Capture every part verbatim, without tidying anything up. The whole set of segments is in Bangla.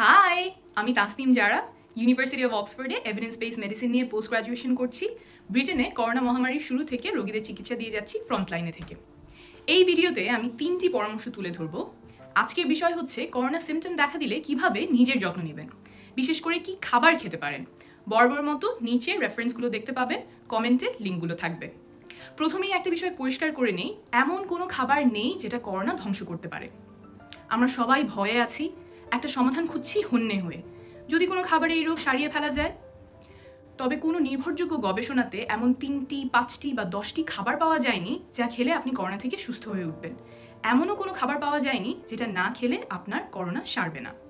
হাই, আমি তাসনিম জারা ইউনিভার্সিটি অফ অক্সফোর্ডে এভিডেন্স বেস মেডিসিন নিয়ে পোস্ট গ্রাজুয়েশন করছি। ব্রিটেনে করোনা মহামারীর শুরু থেকে রোগীদের চিকিৎসা দিয়ে যাচ্ছি ফ্রন্টলাইনে থেকে। এই ভিডিওতে আমি তিনটি পরামর্শ তুলে ধরব। আজকের বিষয় হচ্ছে করোনা সিমটম দেখা দিলে কিভাবে নিজের যত্ন নেবেন, বিশেষ করে কি খাবার খেতে পারেন। বরাবর মতো নিচে রেফারেন্সগুলো দেখতে পাবেন, কমেন্টে লিঙ্কগুলো থাকবে। প্রথমেই একটা বিষয় পরিষ্কার করে নেই, এমন কোনো খাবার নেই যেটা করোনা ধ্বংস করতে পারে। আমরা সবাই ভয়ে আছি, একটা সমাধান খুঁজছি হন্যে হয়ে, যদি কোনো খাবারে এই রোগ সারিয়ে ফেলা যায়। তবে কোনো নির্ভরযোগ্য গবেষণাতে এমন তিনটি পাঁচটি বা দশটি খাবার পাওয়া যায়নি যা খেলে আপনি করোনা থেকে সুস্থ হয়ে উঠবেন। এমনও কোনো খাবার পাওয়া যায়নি যেটা না খেলে আপনার করোনা সারবে না।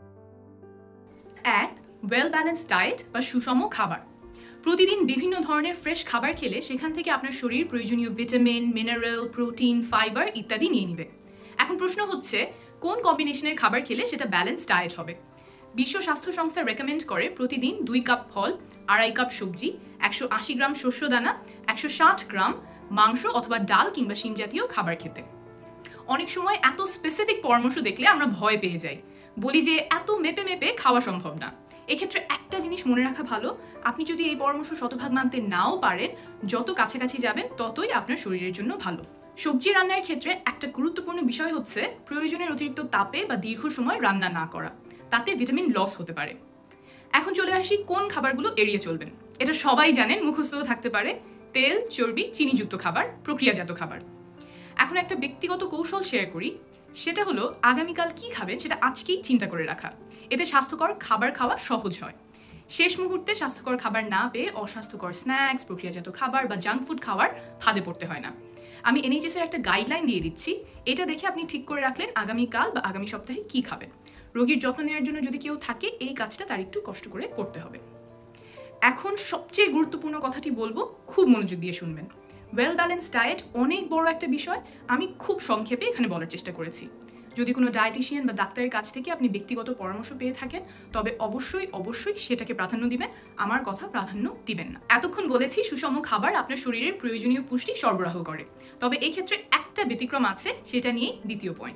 এক, ওয়েল ব্যালেন্সড ডায়েট বা সুষম খাবার। প্রতিদিন বিভিন্ন ধরনের ফ্রেশ খাবার খেলে সেখান থেকে আপনার শরীর প্রয়োজনীয় ভিটামিন, মিনারেল, প্রোটিন, ফাইবার ইত্যাদি নিয়ে নেবে। এখন প্রশ্ন হচ্ছে, কোন কম্বিনেশনের খাবার খেলে সেটা ব্যালেন্স ডায়েট হবে? বিশ্ব স্বাস্থ্য সংস্থা রেকমেন্ড করে প্রতিদিন দুই কাপ ফল, আড়াই কাপ সবজি, একশো আশি গ্রাম শস্য দানা, একশো ষাট গ্রাম মাংস অথবা ডাল কিংবা শিম জাতীয় খাবার খেতে। অনেক সময় এত স্পেসিফিক পরামর্শ দেখলে আমরা ভয় পেয়ে যাই, বলি যে এত মেপে মেপে খাওয়া সম্ভব না। এক্ষেত্রে একটা জিনিস মনে রাখা ভালো, আপনি যদি এই পরামর্শ শতভাগ মানতে নাও পারেন, যত কাছাকাছি যাবেন ততই আপনার শরীরের জন্য ভালো। সবজি রান্নার ক্ষেত্রে একটা গুরুত্বপূর্ণ বিষয় হচ্ছে প্রয়োজনের অতিরিক্ত তাপে বা দীর্ঘ সময় রান্না না করা, তাতে ভিটামিন লস হতে পারে। এখন চলে আসি কোন খাবারগুলো এড়িয়ে চলবেন। এটা সবাই জানেন, মুখস্থ থাকতে পারে, তেল, চর্বি, চিনিযুক্ত খাবার, প্রক্রিয়াজাত খাবার। এখন একটা ব্যক্তিগত কৌশল শেয়ার করি, সেটা হলো আগামীকাল কি খাবেন সেটা আজকেই চিন্তা করে রাখা। এতে স্বাস্থ্যকর খাবার খাওয়া সহজ হয়। শেষ মুহূর্তে স্বাস্থ্যকর খাবার না পেয়ে অস্বাস্থ্যকর স্ন্যাক্স, প্রক্রিয়াজাত খাবার বা জাঙ্ক ফুড খাওয়ার ফাঁদে পড়তে হয় না। আমি এনএইচএস এর একটা গাইডলাইন দিয়ে দিচ্ছি, এটা দেখে আপনি ঠিক করে রাখলেন আগামীকাল বা আগামী সপ্তাহে কি খাবেন। রোগীর যত্ন নেওয়ার জন্য যদি কেউ থাকে, এই কাজটা তার একটু কষ্ট করে করতে হবে। এখন সবচেয়ে গুরুত্বপূর্ণ কথাটি বলবো, খুব মনোযোগ দিয়ে শুনবেন। ওয়েল ব্যালেন্স ডায়েট অনেক বড় একটা বিষয়, আমি খুব সংক্ষেপে এখানে বলার চেষ্টা করেছি। যদি কোনো ডায়েটিশিয়ান বা ডাক্তারের কাছ থেকে আপনি ব্যক্তিগত পরামর্শ পেয়ে থাকেন, তবে অবশ্যই অবশ্যই সেটাকে প্রাধান্য দিবেন, আমার কথা প্রাধান্য দিবেন না। এতক্ষণ বলেছি সুষম খাবার আপনার শরীরের প্রয়োজনীয় পুষ্টি সরবরাহ করে, তবে এই ক্ষেত্রে একটা ব্যতিক্রম আছে, সেটা নিয়েই দ্বিতীয় পয়েন্ট।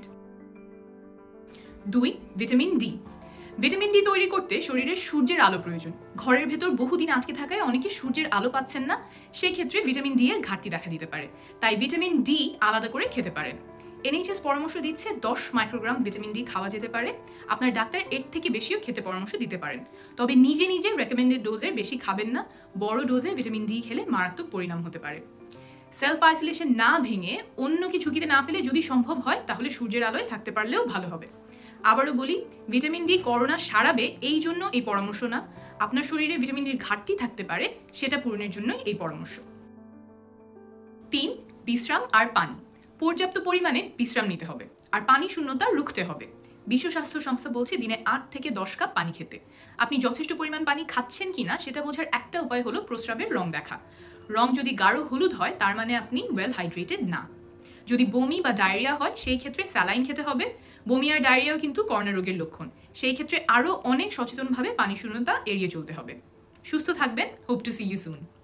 দুই, ভিটামিন ডি। ভিটামিন ডি তৈরি করতে শরীরের সূর্যের আলো প্রয়োজন। ঘরের ভেতর বহুদিন আটকে থাকায় অনেকে সূর্যের আলো পাচ্ছেন না, সেই ক্ষেত্রে ভিটামিন ডি এর ঘাটতি দেখা দিতে পারে। তাই ভিটামিন ডি আলাদা করে খেতে পারেন। এনএইচএস পরামর্শ দিচ্ছে দশ মাইক্রোগ্রাম ভিটামিন ডি খাওয়া যেতে পারে। আপনার ডাক্তার এর থেকে বেশিও খেতে পরামর্শ দিতে পারেন, তবে নিজে নিজে রেকমেন্ডেড ডোজের বেশি খাবেন না। বড় ডোজে ভিটামিন ডি খেলে মারাত্মক পরিণাম হতে পারে। সেলফ আইসোলেশন না ভেঙে অন্যকে ঝুঁকিতে না ফেলে যদি সম্ভব হয়, তাহলে সূর্যের আলোয় থাকতে পারলেও ভালো হবে। আবারও বলি, ভিটামিন ডি করোনা সারাবে এই জন্য এই পরামর্শ না, আপনার শরীরে ভিটামিন ডির ঘাটতি থাকতে পারে, সেটা পূরণের জন্যই এই পরামর্শ। তিন, বিশ্রাম আর পানি। পর্যাপ্ত পরিমাণে বিশ্রাম নিতে হবে আর পানি শূন্যতা রুখতে হবে। বিশ্ব স্বাস্থ্য সংস্থা বলছে দিনে আট থেকে দশ কাপ পানি খেতে। আপনি যথেষ্ট পরিমাণ পানি খাচ্ছেন কিনা সেটা বোঝার একটা উপায় হলো প্রস্রাবের রং দেখা। রং যদি গাঢ় হলুদ হয়, তার মানে আপনি ওয়েল হাইড্রেটেড না। যদি বমি বা ডায়রিয়া হয়, সেই ক্ষেত্রে স্যালাইন খেতে হবে। বমি আর ডায়রিয়াও কিন্তু করোনা রোগের লক্ষণ, সেই ক্ষেত্রে আরও অনেক সচেতনভাবে পানি শূন্যতা এড়িয়ে চলতে হবে। সুস্থ থাকবেন, hope to see you soon.